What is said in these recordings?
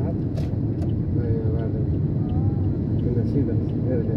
tahap. Baru kena sudah verde.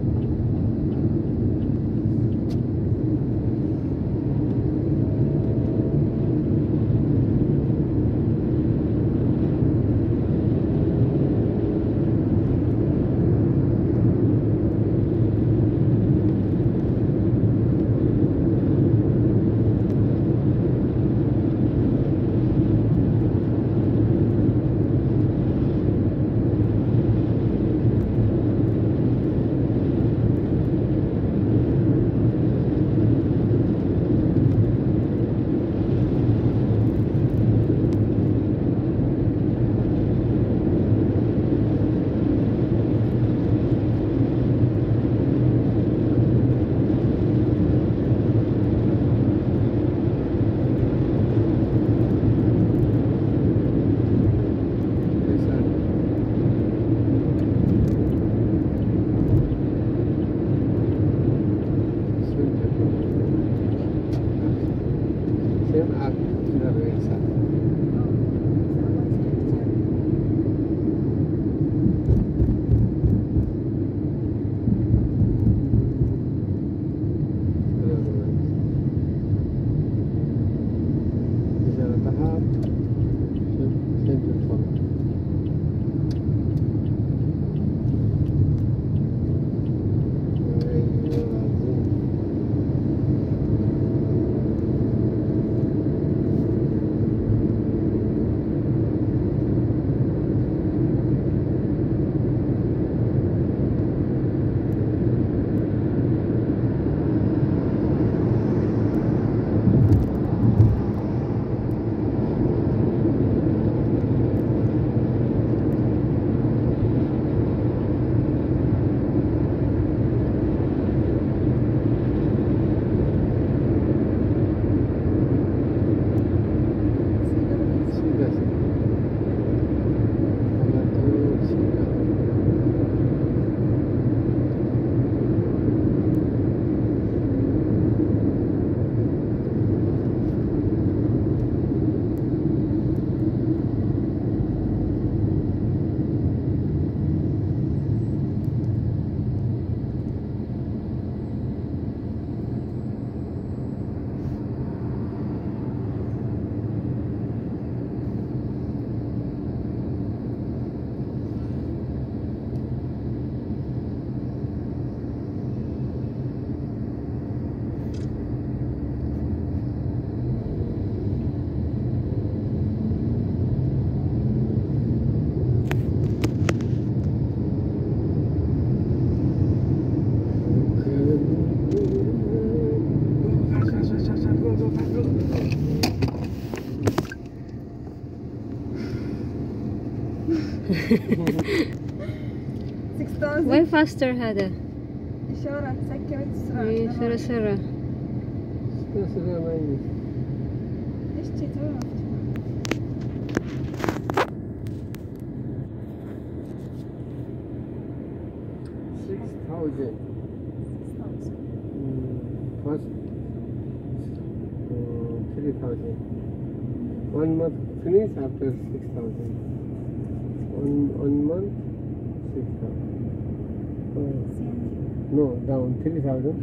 Why faster هذا؟ إشارة سكرت السرعة. إيه سرعة سرعة. سرعة ما يجي. ليش تتوقف؟ 6,000. First 3,000. 1 month finish after 6,000. One month 6,000. No, down 3,000.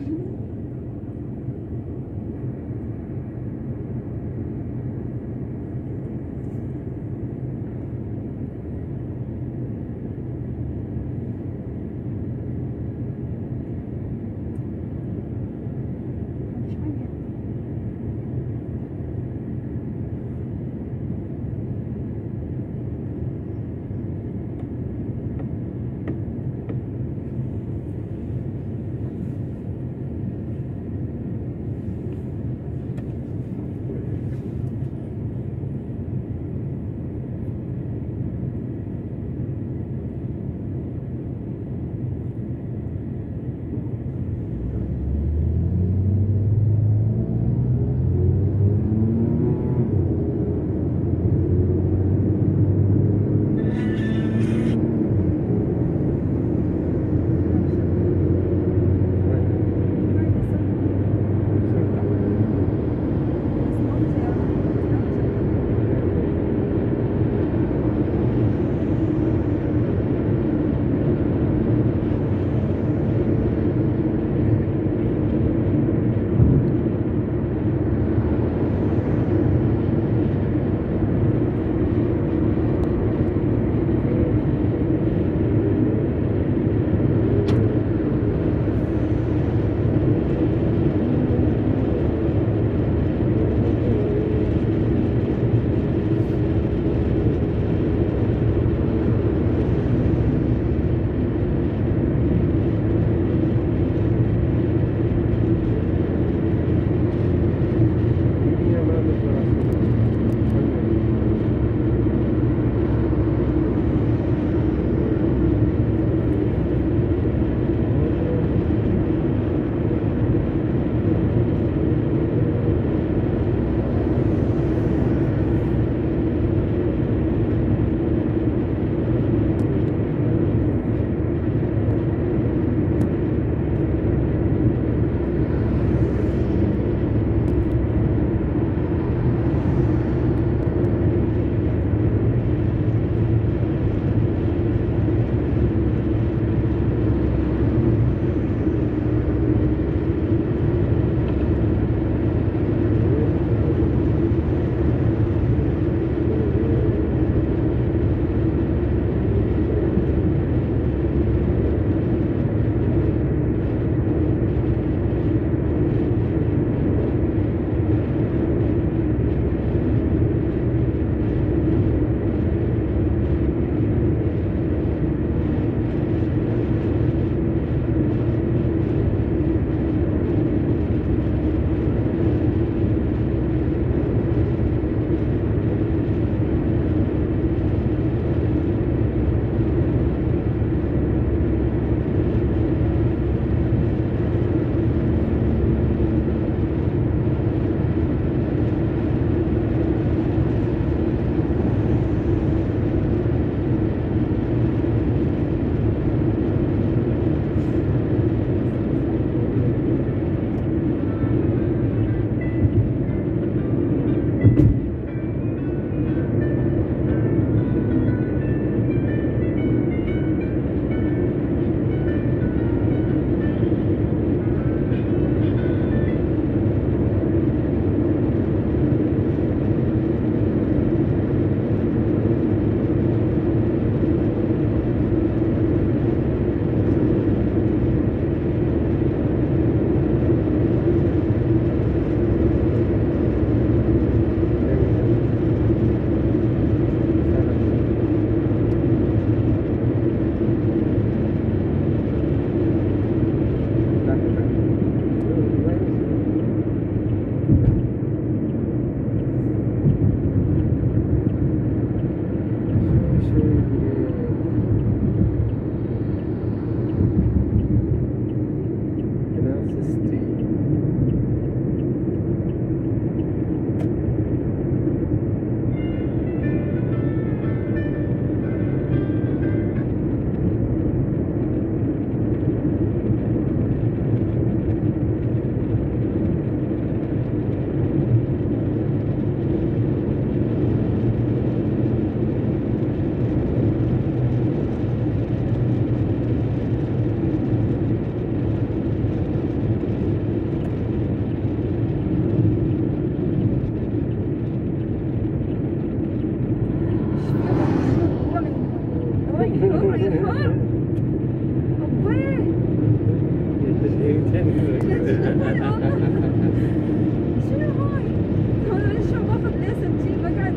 شنو هاي؟ انا ليش باخذ ليس بجيب بقعد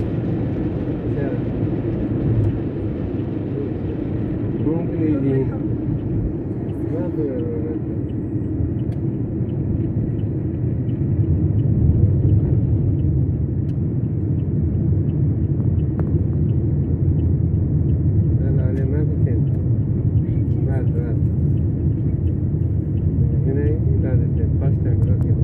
ممكن يجي ما في لا عليه ما في تين بعد هنا لازم تين فاست تايم ركب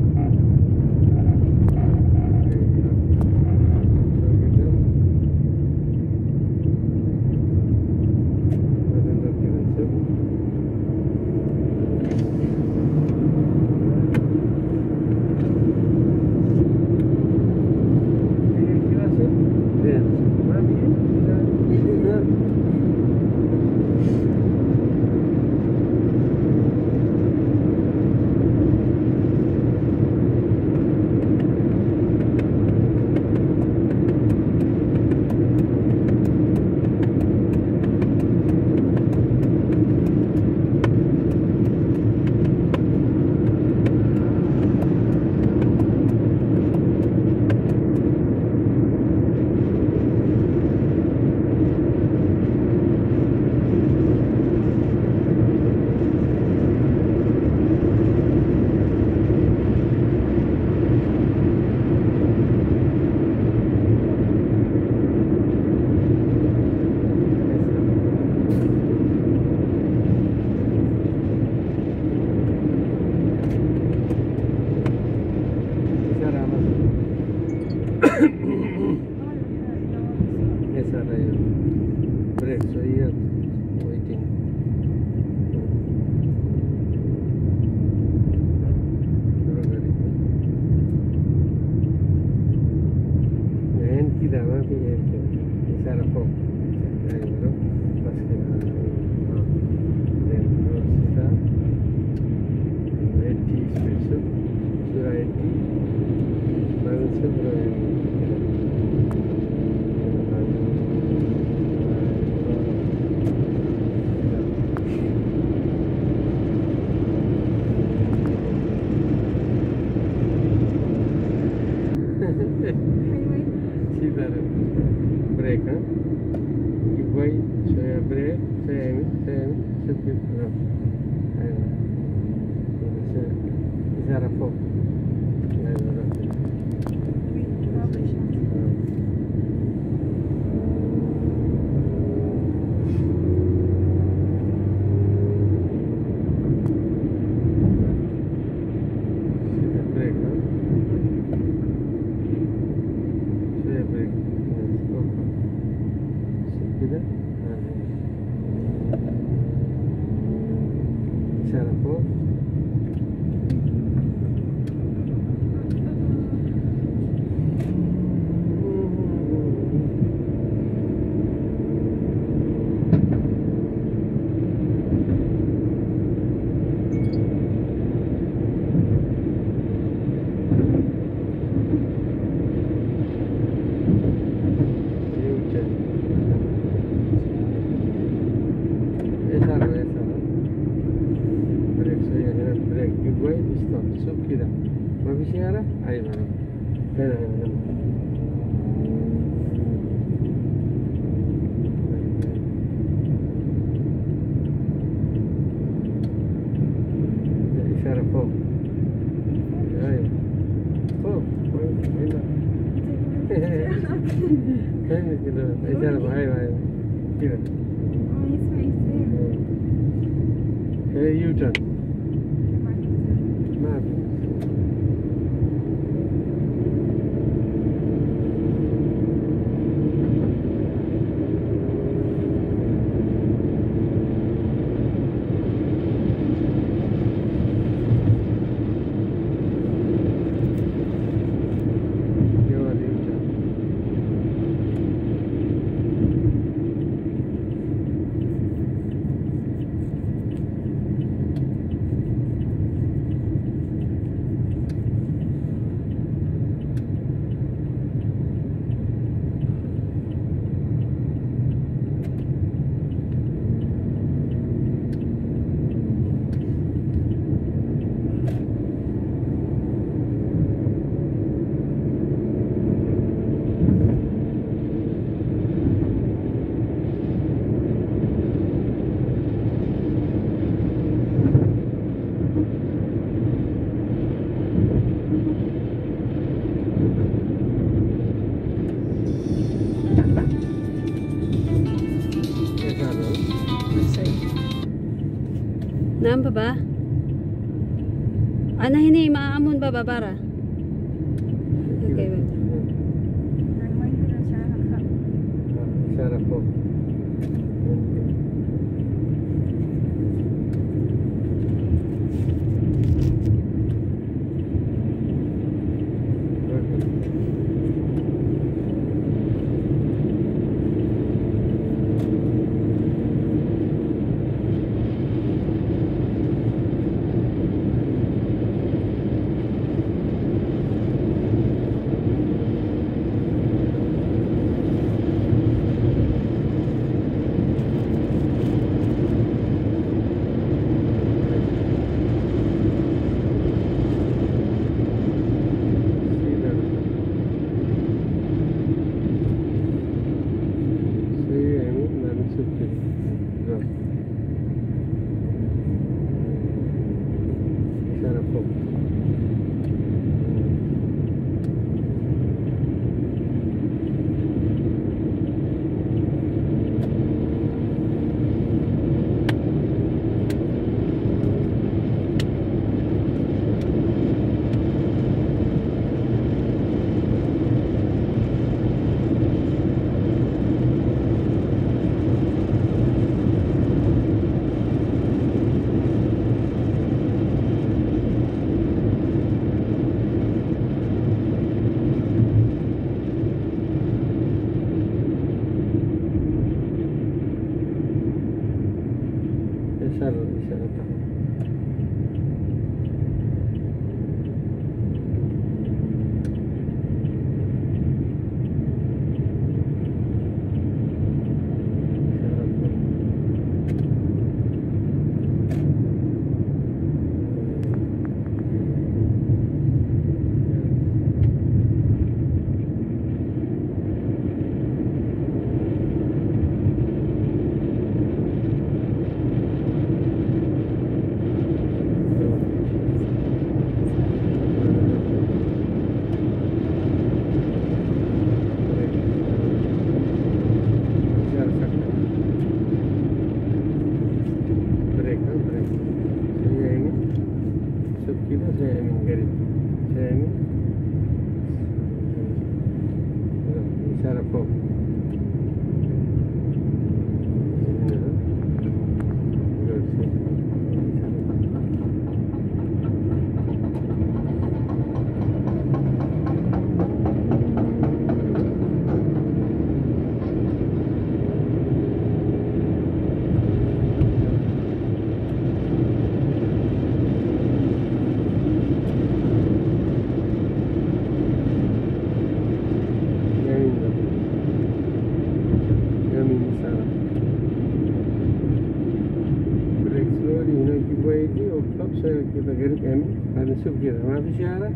Yes, sir. Break. So here, waiting. And kita mana pergi? Bisa rapor. Saya baru pas kita. Then terus kita 80 special. Surah 80. Baru sebelum. Sidar break, huh? Give way, saya break, saya sedikit drop. Saya rapor. U-turn. نعم بابا. أنا هنا مع أمون بابا برا. أوكي بابا. يعني ما يقدر إشارة خط. إشارة فوق. kita garis M ada sub kita mana siara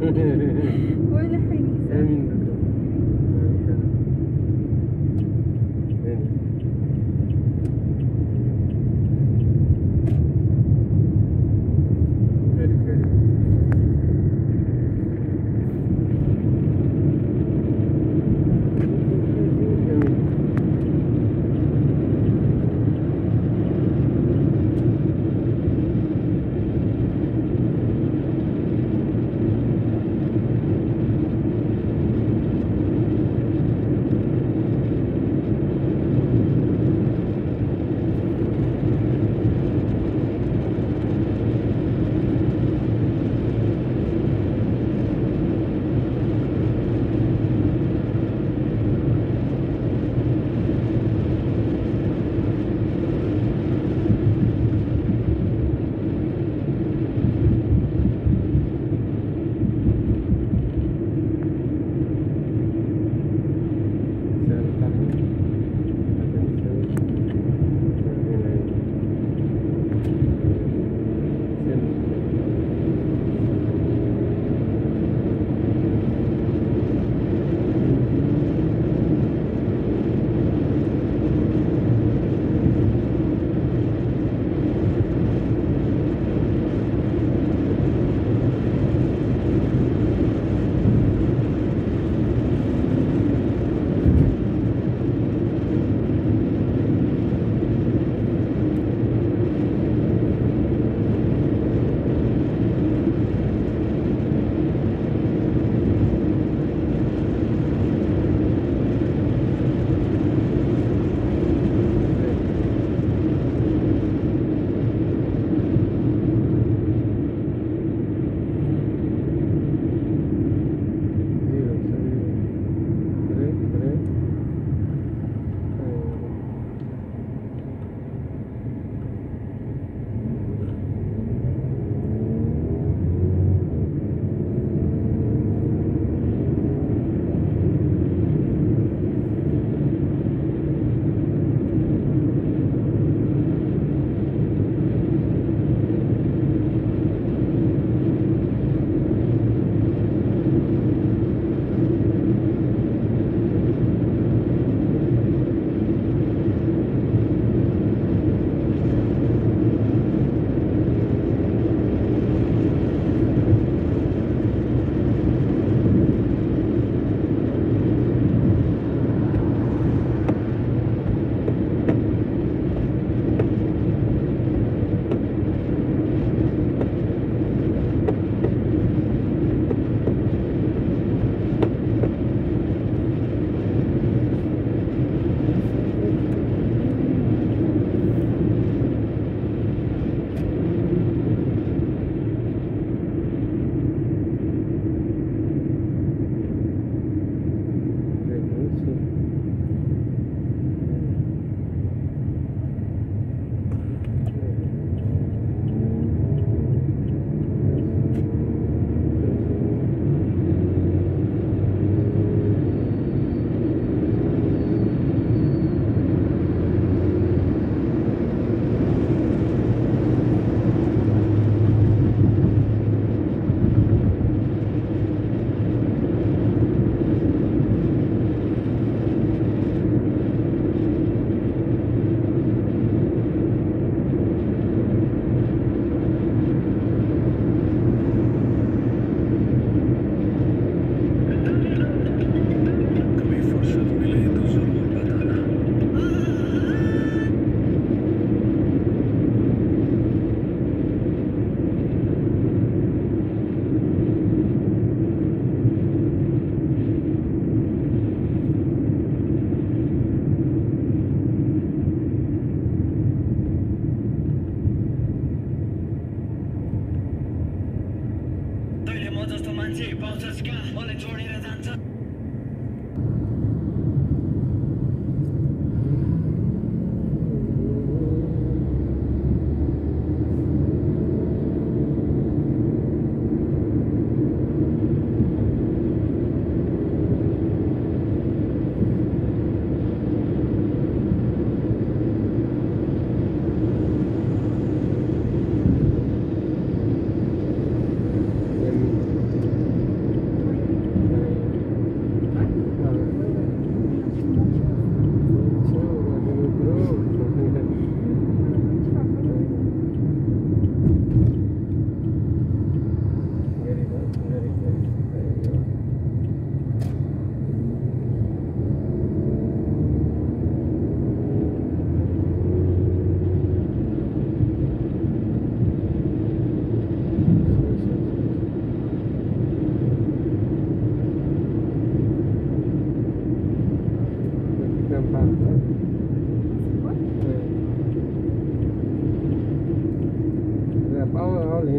ولا حنيسة. آمين بك.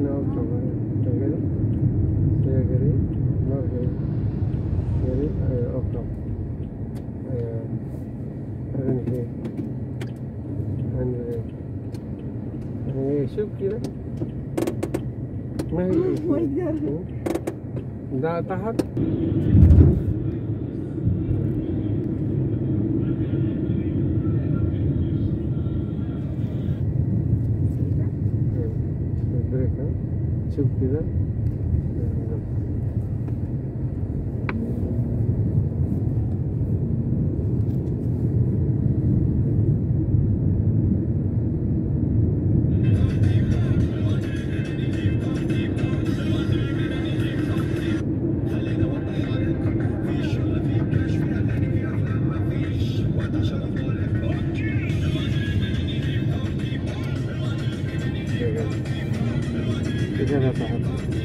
هنا أكتر كده هي قريب ما قريب قريب أكتر هذا فيه هي شوف كده ما هي ما يقدر. ده تحت البريك شوف كده كده تحت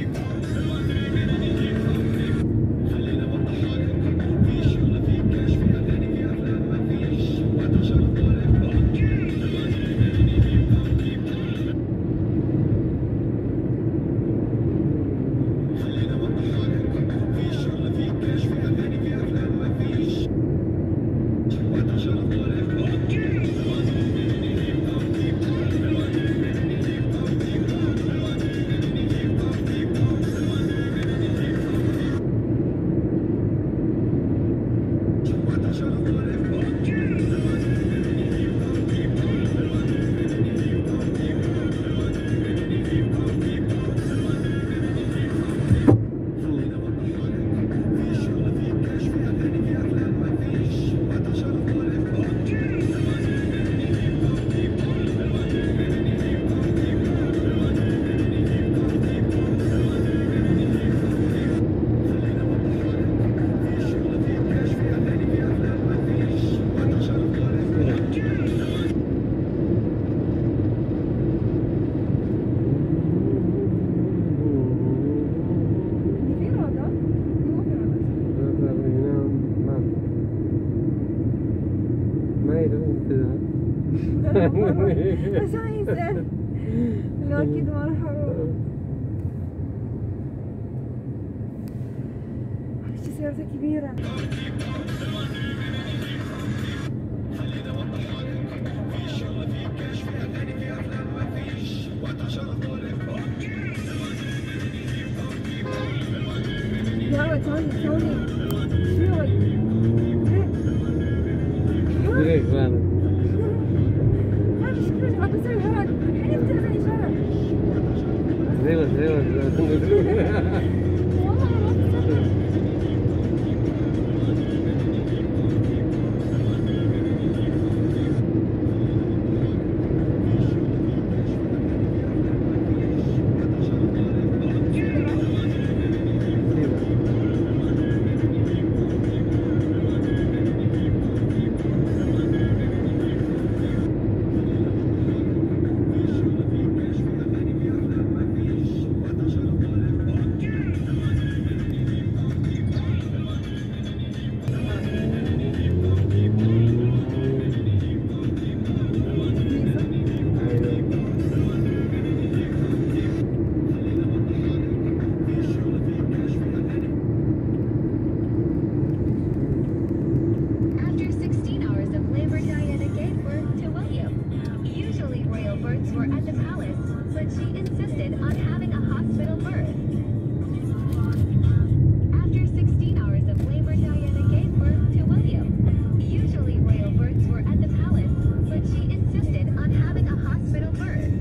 في رادار؟ مو في رادار. ما يدري كذا عشان يسأل. لا أكيد ما راح أروح. هذه سيارته كبيرة. يا توني شنو بريك هذا هذا شكله ما بسوي هذا الحين يفتح زي إشارة. زي والله ما بسوي. After 16 hours of labor, Diana gave birth to William. Usually royal births were at the palace, but she insisted on having a hospital birth. After 16 hours of labor, Diana gave birth to William. Usually royal births were at the palace, but she insisted on having a hospital birth.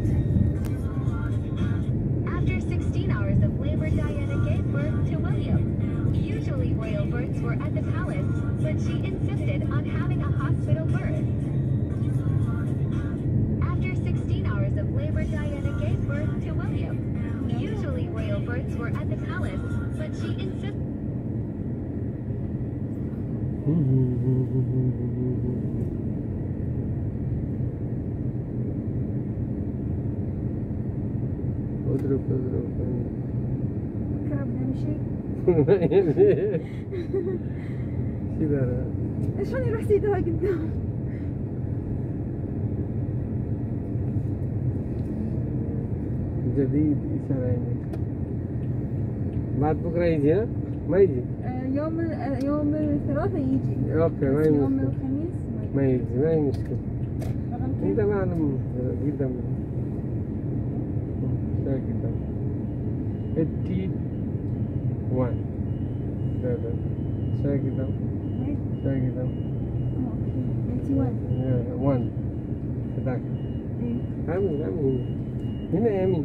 After 16 hours of labor, Diana gave birth to William. Usually royal births were at the palace, but she insisted on having a hospital birth. After 16 hours of labor, Diana gave birth to William. Usually royal births were at the palace, but she insisted. اضرب كرب نمشي. كذا شلون يروح سيدها قدام؟ جديد إشارة يعني بعد بكرة يجي ها؟ ما يجي؟ يوم الثلاثاء يجي. أوكي ما بس هي يوم مشكلة. الخميس ما يجي ما هي مشكلة. رقم أنت كم؟ معلم جدا شاي جدا 81 هذا شاي جدا Right? شاي جدا Oh, okay. 81. 1 هذاك إيه. آمين هنا آمين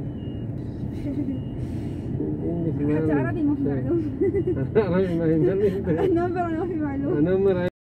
حتى عربي ما في معلوم. عربي ما هي النمبر ما في معلوم. أنا مرة